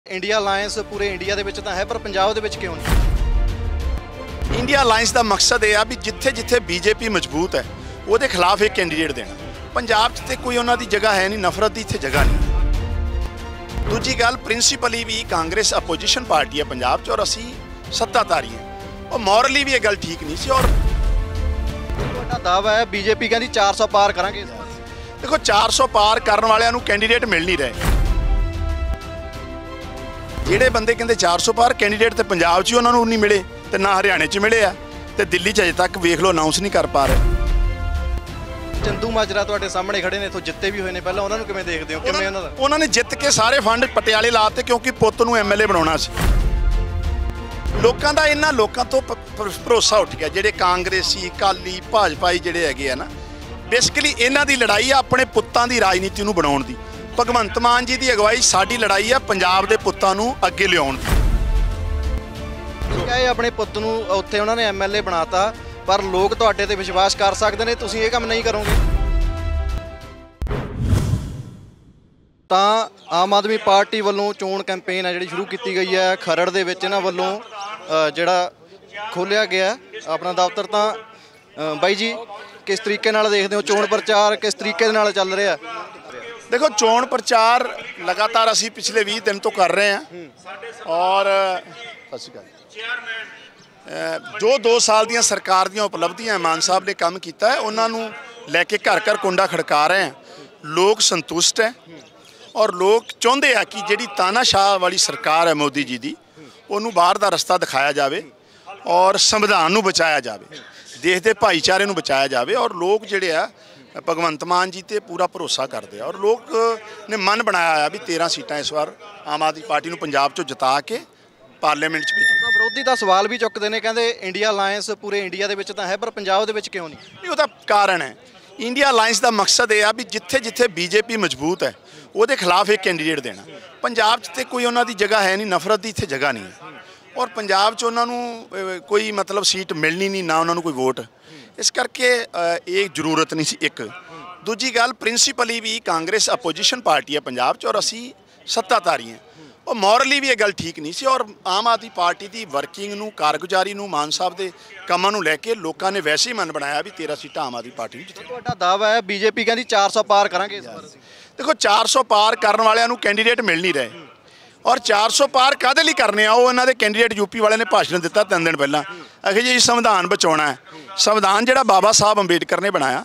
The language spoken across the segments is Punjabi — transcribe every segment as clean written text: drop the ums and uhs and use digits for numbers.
इंडिया अलायंस पूरे इंडिया ਦੇ ਵਿੱਚ ਤਾਂ ਹੈ ਪਰ ਪੰਜਾਬ ਦੇ ਵਿੱਚ ਕਿਉਂ ਨਹੀਂ? इंडिया अलायंस ਦਾ ਮਕਸਦ ਇਹ ਆ ਵੀ ਜਿੱਥੇ ਜਿੱਥੇ ਬੀਜੇਪੀ ਮਜ਼ਬੂਤ ਹੈ ਉਹਦੇ ਖਿਲਾਫ ਇੱਕ ਕੈਂਡੀਡੇਟ ਦੇਣਾ। ਪੰਜਾਬ 'ਚ ਤੇ ਕੋਈ ਉਹਨਾਂ ਦੀ ਜਗ੍ਹਾ ਹੈ ਨਹੀਂ, ਨਫ਼ਰਤ ਦੀ ਇੱਥੇ ਜਗ੍ਹਾ ਨਹੀਂ। ਦੂਜੀ ਗੱਲ ਪ੍ਰਿੰਸੀਪਲੀ ਵੀ ਕਾਂਗਰਸ ਆਪੋਜੀਸ਼ਨ ਪਾਰਟੀ ਹੈ ਪੰਜਾਬ 'ਚ ਔਰ ਅਸੀਂ ਸੱਤਾਧਾਰੀ ਹਾਂ। ਉਹ ਮੋਰਲੀ ਵੀ ਇਹ ਗੱਲ ਠੀਕ ਨਹੀਂ ਸੀ। ਔਰ ਤੁਹਾਡਾ ਦਾਅਵਾ ਹੈ ਬੀਜੇਪੀ ਕਹਿੰਦੀ 400 ਪਾਰ ਕਰਾਂਗੇ ਇਸ ਵਾਰ। ਦੇਖੋ 400 ਪਾਰ ਕਰਨ ਵਾਲਿਆਂ ਨੂੰ ਕੈਂਡੀਡੇਟ ਮਿਲ ਨਹੀਂ ਰਹੇ। ਜਿਹੜੇ ਬੰਦੇ ਕਹਿੰਦੇ 400 ਪਾਰ ਕੈਂਡੀਡੇਟ ਤੇ ਪੰਜਾਬ 'ਚ ਹੀ ਉਹਨਾਂ ਨੂੰ ਨਹੀਂ ਮਿਲੇ ਤੇ ਨਾ ਹਰਿਆਣੇ 'ਚ ਮਿਲੇ ਆ ਤੇ ਦਿੱਲੀ 'ਚ ਅਜੇ ਤੱਕ ਵੇਖ ਲਓ ਅਨਾਉਂਸ ਨਹੀਂ ਕਰ ਪਾ ਰਹੇ। ਚੰਦੂ ਮਾਜਰਾ ਤੁਹਾਡੇ ਸਾਹਮਣੇ ਖੜੇ ਨੇ, ਇੱਥੋਂ ਜਿੱਤੇ ਵੀ ਹੋਏ ਨੇ, ਪਹਿਲਾਂ ਉਹਨਾਂ ਨੂੰ ਕਿਵੇਂ ਦੇਖਦੇ ਹੋ? ਕਿਵੇਂ ਉਹਨਾਂ ਨੇ ਜਿੱਤ ਕੇ ਸਾਰੇ ਫੰਡ ਪਟਿਆਲੇ ਲਾਤੇ ਕਿਉਂਕਿ ਪੁੱਤ ਨੂੰ ਐਮਐਲਏ ਬਣਾਉਣਾ ਸੀ। ਲੋਕਾਂ ਦਾ ਇਹਨਾਂ ਲੋਕਾਂ ਤੋਂ ਭਰੋਸਾ ਉੱਠ ਗਿਆ ਜਿਹੜੇ ਕਾਂਗਰਸੀ ਅਕਾਲੀ ਭਾਜਪਾਈ ਜਿਹੜੇ ਹੈਗੇ ਆ ਨਾ। ਬੇਸਿਕਲੀ ਇਹਨਾਂ ਦੀ ਲੜਾਈ ਆ ਆਪਣੇ ਪੁੱਤਾਂ ਦੀ ਰਾਜਨੀਤੀ ਨੂੰ ਬਣਾਉਣ ਦੀ। ਭਗਵੰਤ ਮਾਨ ਜੀ ਦੀ ਅਗਵਾਈ ਸਾਡੀ ਲੜਾਈ ਆ ਪੰਜਾਬ ਦੇ ਪੁੱਤਾਂ ਨੂੰ ਅੱਗੇ ਲਿਆਉਣ ਦੀ। ਇਹ ਆਪਣੇ ਪੁੱਤ ਨੂੰ ਉੱਥੇ ਉਹਨਾਂ ਨੇ ਐਮਐਲਏ ਬਣਾਤਾ ਪਰ ਲੋਕ ਤੁਹਾਡੇ ਤੇ ਵਿਸ਼ਵਾਸ ਕਰ ਸਕਦੇ ਨੇ, ਤੁਸੀਂ ਇਹ ਕੰਮ ਨਹੀਂ ਕਰੋਗੇ। ਤਾਂ ਆਮ ਆਦਮੀ ਪਾਰਟੀ ਵੱਲੋਂ ਚੋਣ ਕੈਂਪੇਨ ਹੈ ਜਿਹੜੀ ਸ਼ੁਰੂ ਕੀਤੀ ਗਈ ਹੈ ਖਰੜ ਦੇ ਵਿੱਚ। ਇਹਨਾਂ ਵੱਲੋਂ ਜਿਹੜਾ ਖੋਲ੍ਹਿਆ ਗਿਆ ਆਪਣਾ ਦਫ਼ਤਰ। ਤਾਂ ਬਾਈ ਜੀ ਕਿਸ ਤਰੀਕੇ ਨਾਲ ਦੇਖਦੇ ਹੋ ਚੋਣ ਪ੍ਰਚਾਰ, ਕਿਸ ਤਰੀਕੇ ਦੇ ਨਾਲ ਚੱਲ ਰਿਹਾ? ਦੇਖੋ ਚੋਣ ਪ੍ਰਚਾਰ ਲਗਾਤਾਰ ਅਸੀਂ ਪਿਛਲੇ 20 ਦਿਨ ਤੋਂ ਕਰ ਰਹੇ ਹਾਂ ਔਰ ਸਤਿ ਸ਼੍ਰੀ ਅਕਾਲ ਜੋ 2 ਸਾਲ ਦੀਆਂ ਸਰਕਾਰ ਦੀਆਂ ਉਪਲਬਧੀਆਂ ਮਾਨ ਸਾਹਿਬ ਨੇ ਕੰਮ ਕੀਤਾ ਹੈ ਉਹਨਾਂ ਨੂੰ ਲੈ ਕੇ ਘਰ ਘਰ ਕੁੰਡਾ ਖੜਕਾ ਰਹੇ ਹਾਂ। ਲੋਕ ਸੰਤੁਸ਼ਟ ਹੈ ਔਰ ਲੋਕ ਚਾਹੁੰਦੇ ਆ ਕਿ ਜਿਹੜੀ ਤਾਨਾਸ਼ਾਹ ਵਾਲੀ ਸਰਕਾਰ ਹੈ ਮੋਦੀ ਜੀ ਦੀ ਉਹਨੂੰ ਬਾਹਰ ਦਾ ਰਸਤਾ ਦਿਖਾਇਆ ਜਾਵੇ ਔਰ ਸੰਵਿਧਾਨ ਨੂੰ ਬਚਾਇਆ ਜਾਵੇ, ਦੇਸ਼ ਦੇ ਭਾਈਚਾਰੇ ਨੂੰ ਬਚਾਇਆ ਜਾਵੇ। ਔਰ ਲੋਕ ਜਿਹੜੇ ਆ ਭਗਵੰਤ ਮਾਨ ਜੀ ਤੇ ਪੂਰਾ ਭਰੋਸਾ ਕਰਦੇ ਆ ਔਰ ਲੋਕ ਨੇ ਮਨ ਬਣਾਇਆ ਆ ਵੀ 13 ਸੀਟਾਂ ਇਸ ਵਾਰ ਆਮ ਆਦਮੀ ਪਾਰਟੀ ਨੂੰ ਪੰਜਾਬ 'ਚੋਂ ਜਿਤਾ ਕੇ ਪਾਰਲੀਮੈਂਟ 'ਚ ਭੇਜਣਾ। ਵਿਰੋਧੀ ਤਾਂ ਸਵਾਲ ਵੀ ਚੁੱਕਦੇ ਨੇ, ਕਹਿੰਦੇ ਇੰਡੀਆ ਅਲਾਇੰਸ ਪੂਰੇ ਇੰਡੀਆ ਦੇ ਵਿੱਚ ਤਾਂ ਹੈ ਪਰ ਪੰਜਾਬ ਦੇ ਵਿੱਚ ਕਿਉਂ ਨਹੀਂ? ਉਹਦਾ ਕਾਰਨ ਹੈ ਇੰਡੀਆ ਅਲਾਇੰਸ ਦਾ ਮਕਸਦ ਇਹ ਆ ਵੀ ਜਿੱਥੇ ਜਿੱਥੇ ਬੀਜੇਪੀ ਮਜ਼ਬੂਤ ਹੈ ਉਹਦੇ ਖਿਲਾਫ ਇੱਕ ਕੈਂਡੀਡੇਟ ਦੇਣਾ। ਪੰਜਾਬ 'ਚ ਤੇ ਕੋਈ ਉਹਨਾਂ ਦੀ ਜਗ੍ਹਾ ਹੈ ਨਹੀਂ, ਨਫ਼ਰਤ ਦੀ ਇੱਥੇ ਜਗ੍ਹਾ ਨਹੀਂ ਹੈ ਔਰ ਪੰਜਾਬ 'ਚ ਉਹਨਾਂ ਨੂੰ ਕੋਈ ਮਤਲਬ ਸੀਟ ਮਿਲਣੀ ਨਹੀਂ, ਨਾ ਉਹਨਾਂ ਨੂੰ ਕੋਈ ਵੋਟ। ਇਸ ਕਰਕੇ ਇਹ ਜ਼ਰੂਰਤ ਨਹੀਂ ਸੀ ਇੱਕ। ਦੂਜੀ ਗੱਲ ਪ੍ਰਿੰਸੀਪਲੀ ਵੀ ਕਾਂਗਰਸ ਆਪੋਜੀਸ਼ਨ ਪਾਰਟੀ ਹੈ ਪੰਜਾਬ 'ਚ ਔਰ ਅਸੀਂ ਸੱਤਾਧਾਰੀ ਹਾਂ। ਉਹ ਮੋਰਲੀ ਵੀ ਇਹ ਗੱਲ ਠੀਕ ਨਹੀਂ ਸੀ ਔਰ ਆਮ ਆਦਮੀ ਪਾਰਟੀ ਦੀ ਵਰਕਿੰਗ ਨੂੰ, ਕਾਰਗੁਜ਼ਾਰੀ ਨੂੰ, ਮਾਨ ਸਾਹਿਬ ਦੇ ਕੰਮਾਂ ਨੂੰ ਲੈ ਕੇ ਲੋਕਾਂ ਨੇ ਵੈਸੇ ਹੀ ਮਨ ਬਣਾਇਆ ਵੀ 13 ਸੀਟਾਂ ਆਮ ਆਦਮੀ ਪਾਰਟੀ ਨੂੰ ਜਿੱਤੇ। ਤੁਹਾਡਾ ਦਾਅਵਾ ਹੈ ਬੀਜੇਪੀ ਕਹਿੰਦੀ 400 ਪਾਰ ਕਰਾਂਗੇ ਇਸ ਵਾਰ। ਦੇਖੋ 400 ਪਾਰ ਕਰਨ ਵਾਲਿਆਂ ਨੂੰ ਕੈਂਡੀਡੇਟ ਮਿਲ ਨਹੀਂ ਰਹੇ ਔਰ 400 ਪਾਰ ਕਾਹਦੇ ਲਈ ਕਰਨੇ ਆ? ਉਹ ਇਹਨਾਂ ਦੇ ਕੈਂਡੀਡੇਟ ਯੂਪੀ ਵਾਲਿਆਂ ਨੇ ਭਾਸ਼ਣ ਦਿੱਤਾ 3 ਦਿਨ ਪਹਿਲਾਂ, ਅਖੇ ਜੀ ਸੰਵਿਧਾਨ ਬਚਾਉਣਾ ਹੈ। ਸੰਵਿਧਾਨ ਜਿਹੜਾ ਬਾਬਾ ਸਾਹਿਬ ਅੰਬੇਡਕਰ ਨੇ ਬਣਾਇਆ,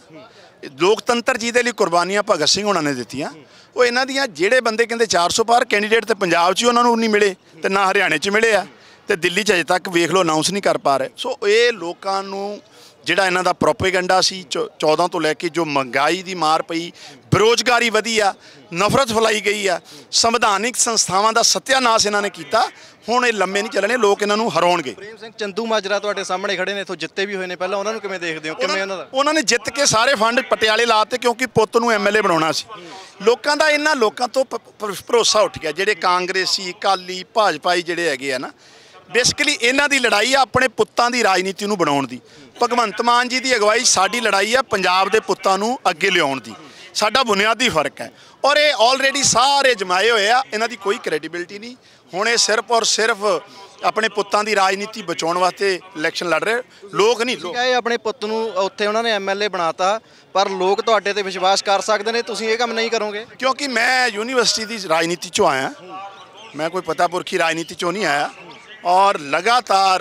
ਲੋਕਤੰਤਰ ਜੀ ਦੇ ਲਈ ਕੁਰਬਾਨੀਆਂ ਭਗਤ ਸਿੰਘ ਉਹਨਾਂ ਨੇ ਦਿੱਤੀਆਂ। ਉਹ ਇਹਨਾਂ ਦੀਆਂ ਜਿਹੜੇ ਬੰਦੇ ਕਹਿੰਦੇ 400 ਪਾਰ ਕੈਂਡੀਡੇਟ ਤੇ ਪੰਜਾਬ 'ਚ ਹੀ ਉਹਨਾਂ ਨੂੰ ਨਹੀਂ ਮਿਲੇ ਤੇ ਨਾ ਹਰਿਆਣੇ 'ਚ ਮਿਲੇ ਆ ਤੇ ਦਿੱਲੀ 'ਚ ਅਜੇ ਤੱਕ ਵੇਖ ਲਓ ਅਨਾਉਂਸ ਨਹੀਂ ਕਰ ਪਾ ਰਹੇ। ਸੋ ਇਹ ਲੋਕਾਂ ਨੂੰ ਜਿਹੜਾ ਇਹਨਾਂ ਦਾ ਪ੍ਰੋਪੇਗੈਂਡਾ ਸੀ 14 ਤੋਂ ਲੈ ਕੇ ਜੋ ਮਹਿੰਗਾਈ ਦੀ ਮਾਰ ਪਈ, ਬੇਰੁਜ਼ਗਾਰੀ ਵਧੀ ਆ, ਨਫ਼ਰਤ ਫੈਲਾਈ ਗਈ ਆ, ਸੰਵਿਧਾਨਿਕ ਸੰਸਥਾਵਾਂ ਦਾ ਸੱਤਿਆਨਾਸ਼ ਇਹਨਾਂ ਨੇ ਕੀਤਾ। ਹੁਣ ਇਹ ਲੰਮੇ ਨਹੀਂ ਚੱਲਣੇ, ਲੋਕ ਇਹਨਾਂ ਨੂੰ ਹਰਾਉਣਗੇ। ਪ੍ਰੇਮ ਸਿੰਘ ਚੰਦੂ ਮਾਜਰਾ ਤੁਹਾਡੇ ਸਾਹਮਣੇ ਖੜੇ ਨੇ, ਇੱਥੋਂ ਜਿੱਤੇ ਵੀ ਹੋਏ ਨੇ, ਪਹਿਲਾਂ ਉਹਨਾਂ ਨੂੰ ਕਿਵੇਂ ਦੇਖਦੇ ਹੋ? ਕਿਵੇਂ ਉਹਨਾਂ ਨੇ ਜਿੱਤ ਕੇ ਸਾਰੇ ਫੰਡ ਪਟਿਆਲੇ ਲਾਤੇ ਕਿਉਂਕਿ ਪੁੱਤ ਨੂੰ ਐਮਐਲਏ ਬਣਾਉਣਾ ਸੀ। ਲੋਕਾਂ ਦਾ ਇਹਨਾਂ ਲੋਕਾਂ ਤੋਂ ਭਰੋਸਾ ਉੱਠ ਗਿਆ ਜਿਹੜੇ ਕਾਂਗਰਸੀ ਅਕਾਲੀ ਭਾਜਪਾਈ ਜਿਹੜੇ ਹੈਗੇ ਆ ਨਾ। ਬੇਸਿਕਲੀ ਇਹਨਾਂ ਦੀ ਲੜਾਈ ਆ ਆਪਣੇ ਪੁੱਤਾਂ ਦੀ ਰਾਜਨੀਤੀ ਨੂੰ ਬਣਾਉਣ ਦੀ। ਭਗਵੰਤ ਮਾਨ ਜੀ ਦੀ ਅਗਵਾਈ ਸਾਡੀ ਲੜਾਈ ਆ ਪੰਜਾਬ ਦੇ ਪੁੱਤਾਂ ਨੂੰ ਅੱਗੇ ਲਿਆਉਣ ਦੀ। ਸਾਡਾ ਬੁਨਿਆਦੀ ਫਰਕ ਹੈ ਔਰ ਇਹ ਆਲਰੇਡੀ ਸਾਰੇ ਜਮਾਏ ਹੋਏ ਆ, ਇਹਨਾਂ ਦੀ ਕੋਈ ਕ੍ਰੈਡੀਬਿਲਿਟੀ ਨਹੀਂ। ਹੁਣ ਇਹ ਸਿਰਫ ਔਰ ਸਿਰਫ ਆਪਣੇ ਪੁੱਤਾਂ ਦੀ ਰਾਜਨੀਤੀ ਬਚਾਉਣ ਵਾਸਤੇ ਇਲੈਕਸ਼ਨ ਲੜ ਰਹੇ। ਲੋਕ ਨਹੀਂ ਲੋਕ ਇਹ ਆਪਣੇ ਪੁੱਤ ਨੂੰ ਉੱਥੇ ਉਹਨਾਂ ਨੇ ਐਮਐਲਏ ਬਣਾਤਾ ਪਰ ਲੋਕ ਤੁਹਾਡੇ ਤੇ ਵਿਸ਼ਵਾਸ ਕਰ ਸਕਦੇ ਨੇ, ਤੁਸੀਂ ਇਹ ਕੰਮ ਨਹੀਂ ਕਰੋਗੇ? ਕਿਉਂਕਿ ਮੈਂ ਯੂਨੀਵਰਸਿਟੀ ਦੀ ਰਾਜਨੀਤੀ 'ਚੋਂ ਆਇਆ, ਮੈਂ ਕੋਈ ਪਤਾ ਪੁਰਖੀ ਰਾਜਨੀਤੀ 'ਚੋਂ ਨਹੀਂ ਆਇਆ ਔਰ ਲਗਾਤਾਰ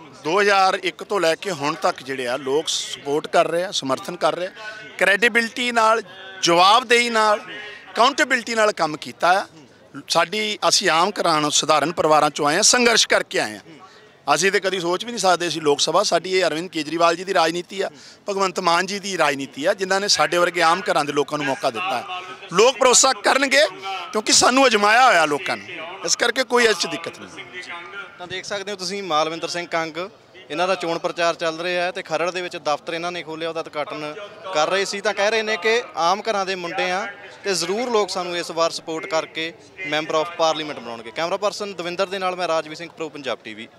2001 ਤੋਂ ਲੈ ਕੇ ਹੁਣ ਤੱਕ ਜਿਹੜੇ ਆ ਲੋਕ ਸਪੋਰਟ ਕਰ ਰਹੇ ਆ, ਸਮਰਥਨ ਕਰ ਰਹੇ। ਕ੍ਰੈਡੀਬਿਲਿਟੀ ਨਾਲ, ਜਵਾਬਦੇਹੀ ਨਾਲ, ਅਕਾਊਂਟੇਬਿਲਿਟੀ ਨਾਲ ਕੰਮ ਕੀਤਾ ਆ ਸਾਡੀ। ਅਸੀਂ ਆਮ ਘਰਾਂ ਸਧਾਰਨ ਪਰਿਵਾਰਾਂ 'ਚੋਂ ਆਏ ਹਾਂ, ਸੰਘਰਸ਼ ਕਰਕੇ ਆਏ ਹਾਂ। ਅਸੀਂ ਤਾਂ ਕਦੀ ਸੋਚ ਵੀ ਨਹੀਂ ਸਕਦੇ ਸੀ ਲੋਕ ਸਭਾ। ਸਾਡੀ ਇਹ ਅਰਵਿੰਦ ਕੇਜਰੀਵਾਲ ਜੀ ਦੀ ਰਾਜਨੀਤੀ ਆ, ਭਗਵੰਤ ਮਾਨ ਜੀ ਦੀ ਰਾਜਨੀਤੀ ਆ ਜਿਨ੍ਹਾਂ ਨੇ ਸਾਡੇ ਵਰਗੇ ਆਮ ਘਰਾਂ ਦੇ ਲੋਕਾਂ ਨੂੰ ਮੌਕਾ ਦਿੱਤਾ। ਲੋਕ ਭਰੋਸਾ ਕਰਨਗੇ ਕਿਉਂਕਿ ਸਾਨੂੰ ਅਜਮਾਇਆ ਹੋਇਆ ਲੋਕਾਂ ਨੇ, ਇਸ ਕਰਕੇ ਕੋਈ ਇਸ 'ਚ ਦਿੱਕਤ ਨਹੀਂ। ਤਾਂ ਦੇਖ ਸਕਦੇ ਹੋ ਤੁਸੀਂ ਮਾਲਵਿੰਦਰ ਸਿੰਘ ਕੰਗ, ਇਹਨਾਂ ਦਾ ਚੋਣ ਪ੍ਰਚਾਰ ਚੱਲ ਰਿਹਾ ਹੈ ਤੇ ਖਰੜ ਦੇ ਵਿੱਚ ਦਫ਼ਤਰ ਇਹਨਾਂ ਨੇ ਖੋਲ੍ਹਿਆ, ਉਹਦਾ ਉਦਘਾਟਨ ਕਰ ਰਹੇ ਸੀ। ਤਾਂ ਕਹਿ ਰਹੇ ਨੇ ਕਿ ਆਮ ਘਰਾਂ ਦੇ ਮੁੰਡੇ ਆ ਤੇ ਜ਼ਰੂਰ ਲੋਕ ਸਾਨੂੰ ਇਸ ਵਾਰ ਸਪੋਰਟ ਕਰਕੇ ਮੈਂਬਰ ਆਫ ਪਾਰਲੀਮੈਂਟ ਬਣਾਉਣਗੇ। ਕੈਮਰਾ ਪਰਸਨ ਦਵਿੰਦਰ ਦੇ ਨਾਲ ਮੈਂ ਰਾਜਵੀਰ ਸਿੰਘ ਪ੍ਰੋ ਪੰਜਾਬ ਟੀਵੀ।